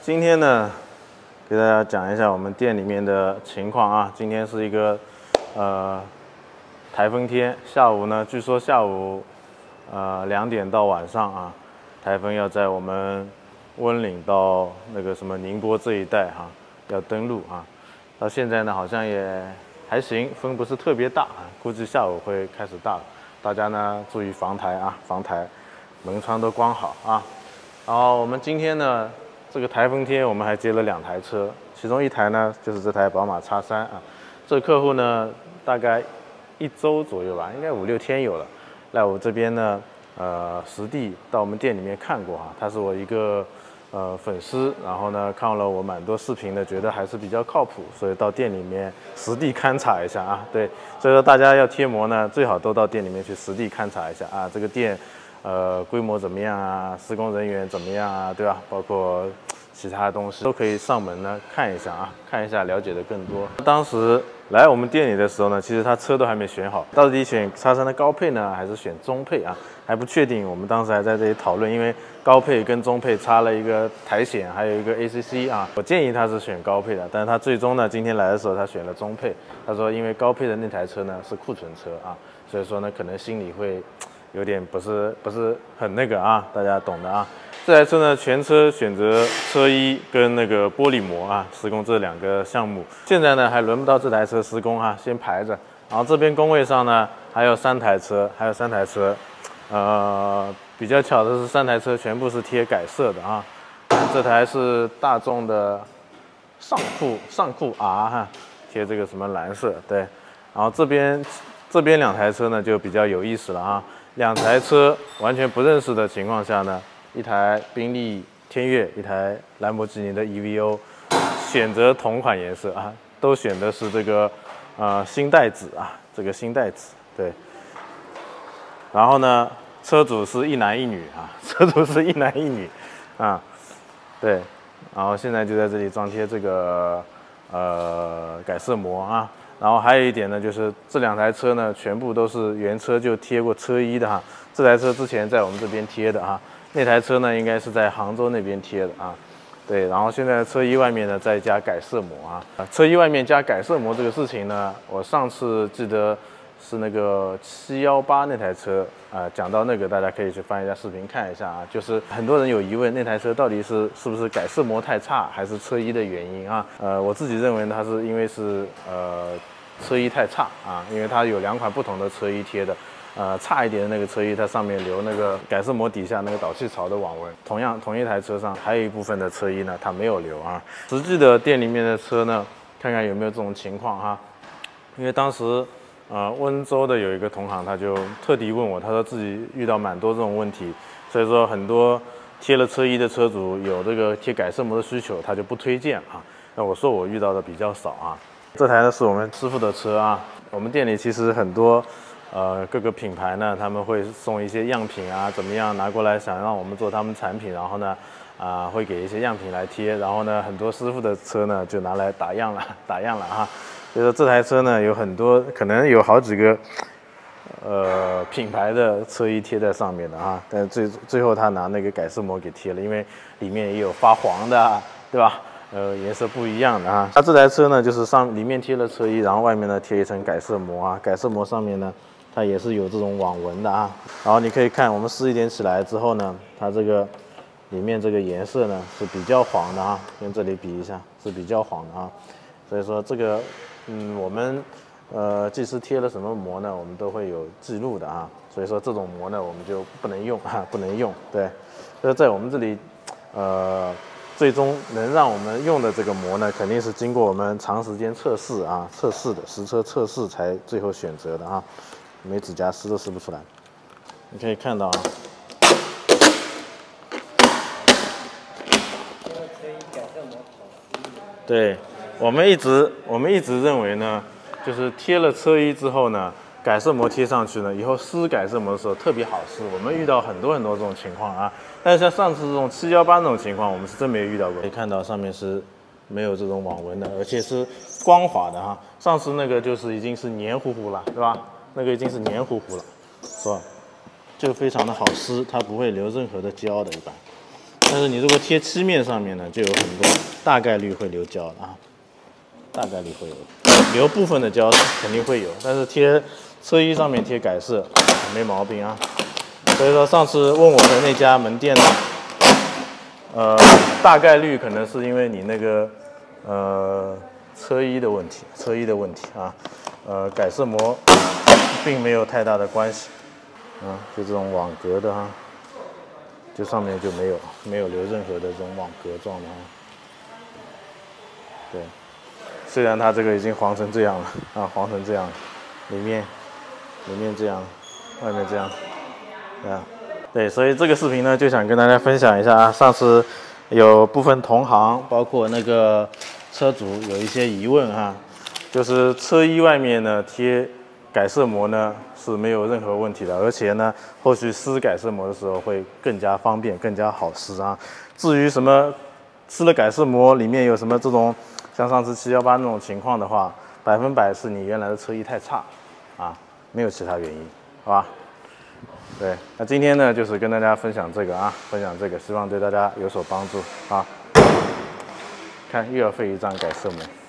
今天呢，给大家讲一下我们店里面的情况啊。今天是一个台风天，下午呢，据说下午2点到晚上啊，台风要在我们温岭到那个什么宁波这一带哈、要登陆啊。到现在呢，好像也还行，风不是特别大啊，估计下午会开始大了。大家呢注意防台啊，防台，门窗都关好啊。然后我们今天呢，这个台风天我们还接了2台车，其中一台呢就是这台宝马 X3啊。这个客户呢大概1周左右吧，应该5、6天有了，来我这边呢实地到我们店里面看过哈，他是我一个粉丝，然后呢看了我蛮多视频的，觉得还是比较靠谱，所以到店里面实地勘察一下啊。对，所以说大家要贴膜呢，最好都到店里面去实地勘察一下啊，这个店规模怎么样啊，施工人员怎么样啊，对吧？包括其他的东西都可以上门呢看一下啊，看一下了解的更多。当时来我们店里的时候呢，其实他车都还没选好，到底选X3的高配呢，还是选中配啊？还不确定。我们当时还在这里讨论，因为高配跟中配差了一个苔藓，还有一个 ACC 啊。我建议他是选高配的，但是他最终呢，今天来的时候他选了中配。他说因为高配的那台车呢是库存车啊，所以说呢可能心里会有点不是很那个啊，大家懂的啊。这台车呢，全车选择车衣跟那个玻璃膜啊，施工这2个项目。现在呢还轮不到这台车施工啊，先排着。然后这边工位上呢还有3台车，比较巧的是3台车全部是贴改色的啊。这台是大众的上酷 R 哈，贴这个什么蓝色，对。然后这边2台车呢就比较有意思了啊，2台车完全不认识的情况下呢，一台宾利天越，一台兰博基尼的 EVO， 选择同款颜色啊，都选的是这个星带紫啊，这个星带紫，对。然后呢，车主是一男一女啊，对。然后现在就在这里装贴这个改色膜啊。然后还有一点呢，就是这2台车呢，全部都是原车就贴过车衣的哈。这台车之前在我们这边贴的哈，那台车呢应该是在杭州那边贴的啊。对，然后现在车衣外面呢再加改色膜啊。车衣外面加改色膜这个事情呢，我上次记得是那个718那台车讲到那个大家可以去翻一下视频看一下啊。就是很多人有疑问，那台车到底是不是改色膜太差，还是车衣的原因啊？我自己认为它是因为是车衣太差啊，因为它有2款不同的车衣贴的。差一点的那个车衣，它上面留那个改色膜底下那个导气槽的网纹。同一台车上还有一部分的车衣呢，它没有留啊。实际的店里面的车呢，看看有没有这种情况哈。因为当时温州的有一个同行，他就特地问我，他说自己遇到蛮多这种问题，所以说很多贴了车衣的车主有这个贴改色膜的需求，他就不推荐啊。那我说我遇到的比较少啊。这台呢是我们师傅的车啊，我们店里其实很多。各个品牌呢，他们会送一些样品啊，怎么样拿过来，想让我们做他们产品，然后呢，会给一些样品来贴，然后呢，很多师傅的车呢就拿来打样了啊。所以说这台车呢有很多，可能有好几个品牌的车衣贴在上面的啊，但最后他拿那个改色膜给贴了，因为里面也有发黄的，对吧？颜色不一样的啊。它这台车呢就是里面贴了车衣，然后外面呢贴一层改色膜啊，改色膜上面呢。它也是有这种网纹的啊，然后你可以看，我们试一点起来之后呢，它这个里面这个颜色呢是比较黄的啊，跟这里比一下是比较黄的啊，所以说这个我们技师贴了什么膜呢，我们都会有记录的啊，所以说这种膜呢我们就不能用啊，不能用，对，所以在我们这里最终能让我们用的这个膜呢，肯定是经过我们长时间测试啊，实车测试才最后选择的啊。没指甲撕都撕不出来，你可以看到啊。对，我们一直认为呢，就是贴了车衣之后呢，改色膜贴上去呢，以后撕改色膜的时候特别好撕。我们遇到很多这种情况啊，但是像上次这种718那种情况，我们是真没遇到过。可以看到上面是没有这种网纹的，而且是光滑的哈。上次那个就是已经是黏糊糊了，对吧？那个已经是黏糊糊了，是吧？就非常的好撕，它不会留任何的胶的，一般。 但是你如果贴漆面上面呢，就有很多大概率会留胶的啊，大概率会有留部分的胶肯定会有，但是贴车衣上面贴改色没毛病啊。所以说上次问我的那家门店呢，大概率可能是因为你那个车衣的问题啊，改色膜并没有太大的关系啊，就这种网格的哈，就上面就没有留任何的这种网格状的啊。对，虽然它这个已经黄成这样了啊，黄成这样，里面这样，外面这样。对，所以这个视频呢，就想跟大家分享一下啊。上次有部分同行，包括那个车主有一些疑问哈，就是车衣外面呢贴改色膜呢是没有任何问题的，而且呢后续撕改色膜的时候会更加方便，更加好撕啊。至于什么撕了改色膜里面有什么这种像上次718那种情况的话，100%是你原来的车衣太差啊，没有其他原因，好吧？对，那今天呢，就是跟大家分享这个啊，希望对大家有所帮助啊。看，又要废一张改色膜。